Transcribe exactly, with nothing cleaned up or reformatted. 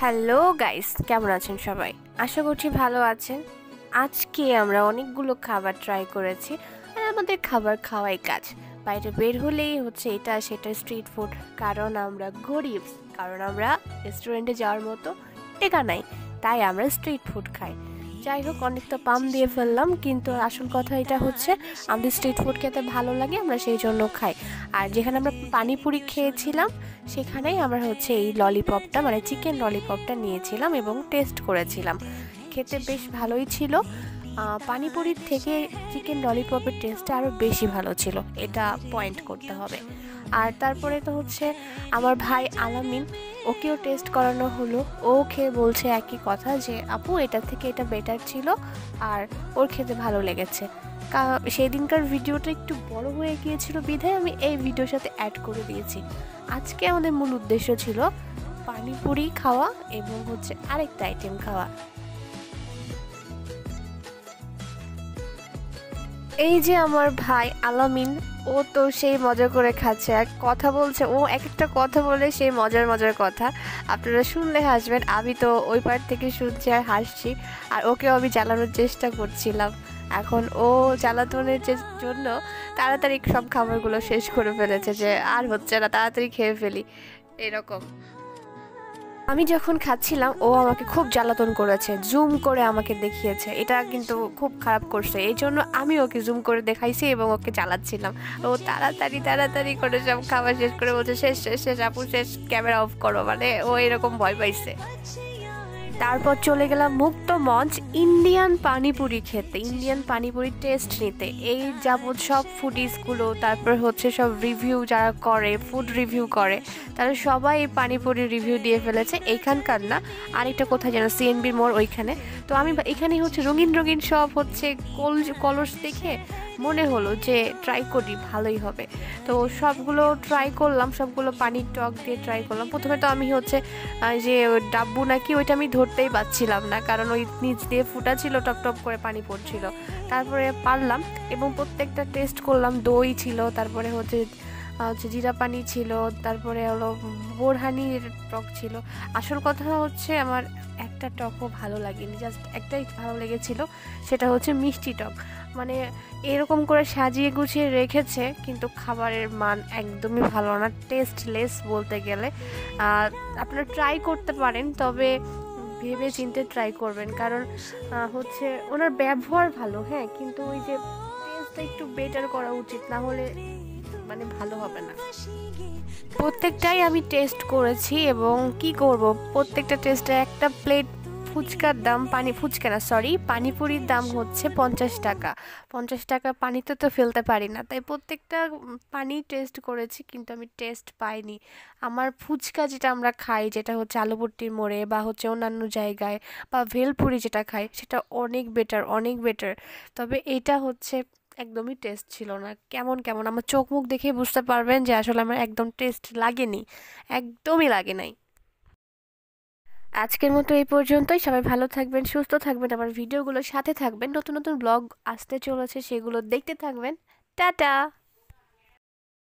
Hello guys, কেমন আছেন সবাই? আশা করছি ভালো আছেন। আজকে আমরা অনেকগুলো খাবার ট্রাই করেছি, আর আমাদের খাবার খাওয়াই কাজ। বাইরে বের হলেই হচ্ছে এটা সেটা স্ট্রিট ফুড, কারণ আমরা গরিব, কারণ আমরা রেস্টুরেন্টে যাওয়ার মতো টাকা নাই, তাই আমরা স্ট্রিট ফুড খাই। যাই হোক, অনেক তো পাম দিয়ে ফেললাম, কিন্তু আসল কথা এটা হচ্ছে আমাদের স্ট্রিট ফুড খেতে ভালো লাগে, আমরা সেই জন্য খাই। আর যেখানে আমরা পানিপুরি খেয়েছিলাম সেখানেই আমরা হচ্ছে এই ললিপপটা মানে চিকেন ললিপপটা নিয়েছিলাম এবং টেস্ট করেছিলাম। খেতে বেশ ভালোই ছিল। পানিপুরির থেকে চিকেন ললিপপের টেস্টটা আরও বেশি ভালো ছিল, এটা পয়েন্ট করতে হবে। আর তারপরে তো হচ্ছে আমার ভাই আলামিন, ওকেও টেস্ট করানো হলো। ও খেয়ে বলছে একই কথা যে আপু এটা থেকে এটা বেটার ছিল, আর ওর খেতে ভালো লেগেছে। সেই দিনকার ভিডিওটা একটু বড় হয়ে গিয়েছিল বিধায় আমি এই ভিডিওর সাথে অ্যাড করে দিয়েছি। আজকে আমাদের মূল উদ্দেশ্য ছিল পানিপুরি খাওয়া এবং হচ্ছে আরেকটা আইটেম খাওয়া। এই যে আমার ভাই আলামিন, ও তো সেই মজা করে খাচ্ছে, এক কথা বলছে, ও এক একটা কথা বলে সেই মজার মজার কথা, আপনারা শুনলে হাসবেন। আমি তো ওই পার থেকে শুনছি আর হাসছি, আর ওকেও আমি জ্বালানোর চেষ্টা করছিলাম। এখন ও জ্বালাতনের জন্য তাড়াতাড়ি সব খাবারগুলো শেষ করে ফেলেছে, যে আর হচ্ছে না, তাড়াতাড়ি খেয়ে ফেলি এরকম। আমি যখন খাচ্ছিলাম ও আমাকে খুব জ্বালাতন করেছে, জুম করে আমাকে দেখিয়েছে, এটা কিন্তু খুব খারাপ করছে। এই জন্য আমি ওকে জুম করে দেখাইছি এবং ওকে জ্বালাচ্ছিলাম। ও তাড়াতাড়ি তাড়াতাড়ি করে সব খাবার শেষ করে বলছে শেষ শেষ শেষ আপু শেষ, ক্যামেরা অফ করো, মানে ও এরকম ভয় পাইছে। তারপর চলে গেলাম মুক্ত মঞ্চ ইন্ডিয়ান পানিপুরি খেতে, ইন্ডিয়ান পানিপুরির টেস্ট নিতে। এই যাবৎ সব ফুডিজগুলো, তারপর হচ্ছে সব রিভিউ যারা করে, ফুড রিভিউ করে, তারা সবাই এই পানিপুরির রিভিউ দিয়ে ফেলেছে। এইখানকার না, আরেকটা কোথায় যেন সিএনবির মোড় ওইখানে। তো আমি এখানে হচ্ছে রঙিন রঙিন সব হচ্ছে কল কলস দেখে মনে হলো যে ট্রাই করি, ভালোই হবে। তো সবগুলো ট্রাই করলাম, সবগুলো পানির টক দিয়ে ট্রাই করলাম। প্রথমে তো আমি হচ্ছে যে ডাব্বু নাকি ওইটা আমি ধরতেই পারছিলাম না, কারণ ওই নিচ দিয়ে ফুটা ছিল, টপ টপ করে পানি পড়ছিল। তারপরে পারলাম এবং প্রত্যেকটা টেস্ট করলাম। দই ছিল, তারপরে হচ্ছে হচ্ছে জিরা পানি ছিল, তারপরে হলো বোরহানির টক ছিল। আসল কথা হচ্ছে আমার একটা টকও ভালো লাগেনি, জাস্ট একটাই ভালো লেগেছিল, সেটা হচ্ছে মিষ্টি টক। মানে এরকম করে সাজিয়ে গুছিয়ে রেখেছে, কিন্তু খাবারের মান একদমই ভালো না, টেস্টলেস বলতে গেলে। আপনারা ট্রাই করতে পারেন, তবে ভেবে চিন্তে ট্রাই করবেন, কারণ হচ্ছে ওনার ব্যবহার ভালো, হ্যাঁ, কিন্তু ওই যে টেস্টটা একটু বেটার করা উচিত, না হলে মানে ভালো হবে না। প্রত্যেকটাই আমি টেস্ট করেছি এবং কি করব, প্রত্যেকটা টেস্টে একটা প্লেট ফুচকার দাম, পানি ফুচকা না সরি পানিপুরির দাম হচ্ছে পঞ্চাশ টাকা। পঞ্চাশ টাকা পানিতে তো ফেলতে পারি না, তাই প্রত্যেকটা পানি টেস্ট করেছি, কিন্তু আমি টেস্ট পাইনি। আমার ফুচকা যেটা আমরা খাই, যেটা হচ্ছে আলুপট্টির মোড়ে বা হচ্ছে অন্যান্য জায়গায়, বা ভেলপুরি যেটা খাই, সেটা অনেক বেটার, অনেক বেটার। তবে এটা হচ্ছে একদমই টেস্ট ছিল না, কেমন কেমন, আমার চোখ মুখ দেখে বুঝতে পারবেন যে আসলে আমার একদম টেস্ট লাগেনি, একদমই লাগে নাই। আজকের মতো এই পর্যন্তই। সবাই ভালো থাকবেন, সুস্থ থাকবেন, আমার ভিডিওগুলোর সাথে থাকবেন, নতুন নতুন ব্লগ আসতে চলেছে, সেগুলো দেখতে থাকবেন। টাটা।